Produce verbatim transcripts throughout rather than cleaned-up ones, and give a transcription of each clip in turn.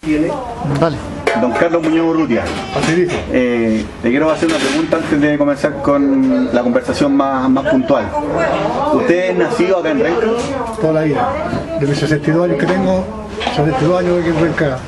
Vale. Don Carlos Muñoz Urrutia, eh, le quiero hacer una pregunta antes de comenzar con la conversación más, más puntual. ¿Usted es nacido acá en Renca? Toda la vida. De mis sesenta y dos años que tengo, sesenta y dos años aquí en Renca.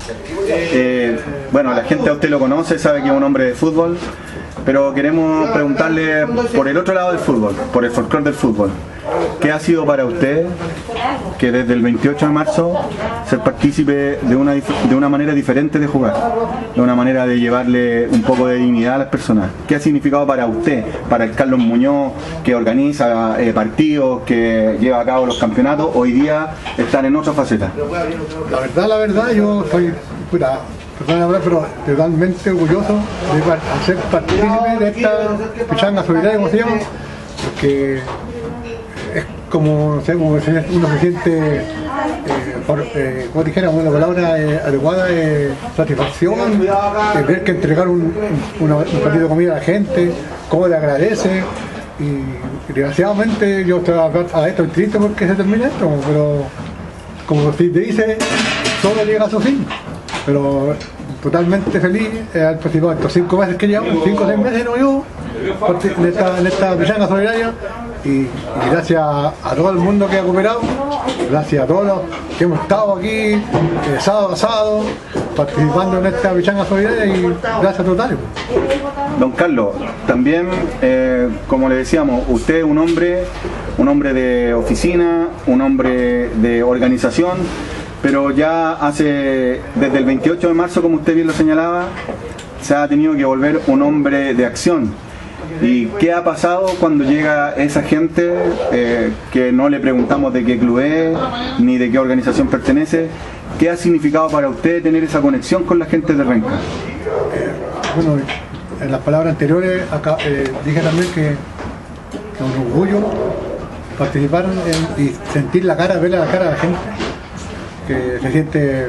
Eh, bueno, la gente a usted lo conoce, sabe que es un hombre de fútbol, pero queremos preguntarle por el otro lado del fútbol, por el folclore del fútbol. ¿Qué ha sido para usted que desde el veintiocho de marzo ser partícipe de una, de una manera diferente de jugar, de una manera de llevarle un poco de dignidad a las personas? ¿Qué ha significado para usted, para el Carlos Muñoz, que organiza eh, partidos, que lleva a cabo los campeonatos, hoy día están en otra faceta? La verdad, la verdad, yo soy, puta, perdón la verdad, pero totalmente orgulloso de ser partícipe de esta pichanga solidaria, como se llama, porque es como, no sé, como uno se siente, eh, por, eh, como dijera, una palabra eh, adecuada, eh, satisfacción, eh, ver que entregar un, una, un partido de comida a la gente, cómo le agradece. Y desgraciadamente yo estoy a, a esto triste porque se termina esto, pero como te dice, todo llega a su fin. Pero totalmente feliz de haber participado estos cinco meses que llevamos, cinco o seis meses no yo, en esta, en esta pichanga solidaria. Y, y gracias a, a todo el mundo que ha cooperado, gracias a todos los que hemos estado aquí, eh, sábado a sábado, participando en esta pichanga solidaria, y gracias total. Don Carlos, también, eh, como le decíamos, usted es un hombre, un hombre de oficina, un hombre de organización, pero ya hace, desde el veintiocho de marzo, como usted bien lo señalaba, se ha tenido que volver un hombre de acción. ¿Y qué ha pasado cuando llega esa gente eh, que no le preguntamos de qué club es, ni de qué organización pertenece? ¿Qué ha significado para usted tener esa conexión con la gente de Renca? Eh, bueno, en las palabras anteriores acá, eh, dije también que, que un orgullo participar en, y sentir la cara, ver la cara de la gente, que se siente eh,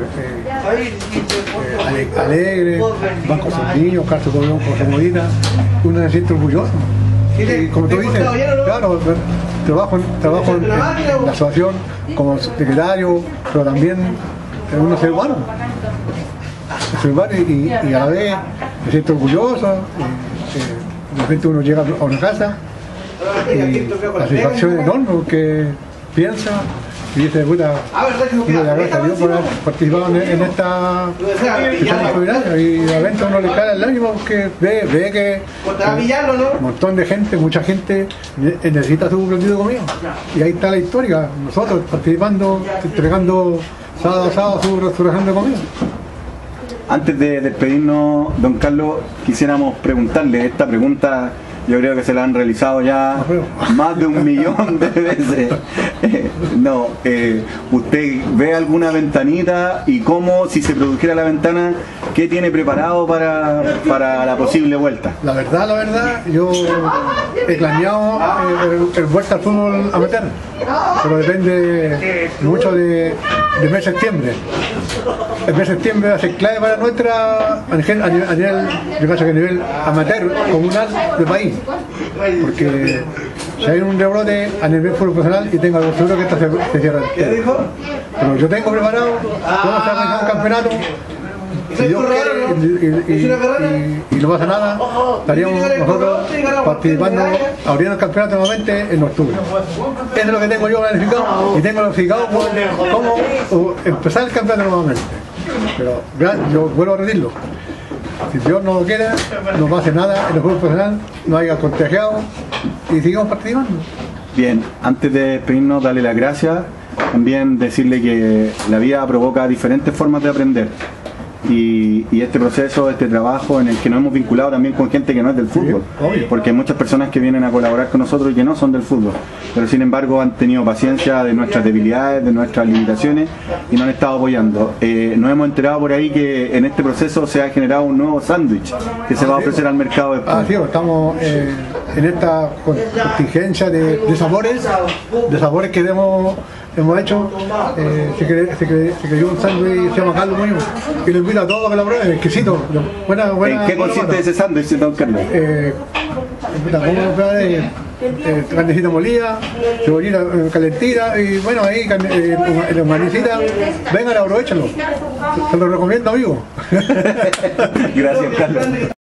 eh, alegre, van con sus niños, cartas con su comodita, uno se siente orgulloso. Y como tú dices, claro, trabajo, trabajo en, en la asociación como secretario, pero también uno ser humano. Ser humano y, y a la vez se siente orgulloso, y, eh, de repente uno llega a una casa y la satisfacción es enorme porque piensa y dice, puta, uno le agradece a Dios por haber participado en, en esta pichanga solidaria, y de repente uno le cae el ánimo porque ve, ve que un montón de gente, mucha gente necesita su platillo de comida, y ahí está la historia, nosotros participando, entregando sábado a sábado su restauración de comida. Antes de despedirnos, don Carlos, quisiéramos preguntarle esta pregunta. Yo creo que se la han realizado ya más de un millón de veces. No, eh, ¿usted ve alguna ventanita y cómo, si se produjera la ventana, qué tiene preparado para, para la posible vuelta? La verdad, la verdad, yo he planeado eh, el, el vuelta al fútbol amateur, pero depende mucho de, del mes de septiembre. El mes de septiembre va a ser clave para nuestra, a nivel, a nivel, yo pienso que a nivel amateur, comunal del país. Porque si hay un rebrote a nivel profesional, y tengo algo seguro que esta se, se cierra. Pero yo tengo preparado, vamos a organizar un campeonato, si Dios quiere, y, y, y, y no pasa nada, estaríamos nosotros participando, abriendo el campeonato nuevamente en octubre. Eso es lo que tengo yo planificado, y tengo planificado cómo empezar el campeonato nuevamente. Pero yo vuelvo a repetirlo. Si Dios no lo quiere, no pase nada en el juego profesional, no haya contagiado, y sigamos participando. Bien, antes de despedirnos, darle las gracias, también decirle que la vida provoca diferentes formas de aprender. Y, y este proceso, este trabajo en el que nos hemos vinculado también con gente que no es del fútbol, sí, porque hay muchas personas que vienen a colaborar con nosotros y que no son del fútbol, pero sin embargo han tenido paciencia de nuestras debilidades, de nuestras limitaciones, y nos han estado apoyando. Eh, nos hemos enterado por ahí que en este proceso se ha generado un nuevo sándwich que se va a ofrecer al mercado después. Ah, sí, estamos eh, en esta contingencia de, de sabores, de sabores que hemos hemos hecho, eh, se, cre, se, cre, se creyó un sándwich, se llama Carlos Muñoz, y lo invito a todos a que lo prueben, exquisito. Buena, buena, ¿en qué consiste ese sándwich, don Carlos? Eh, ¿Cómo lo prueben? eh, carnecita molida, cebollita eh, calentita y bueno, ahí eh, los manicitas, vengan, aprovechenlo. Se lo recomiendo, amigo. Gracias, Carlos.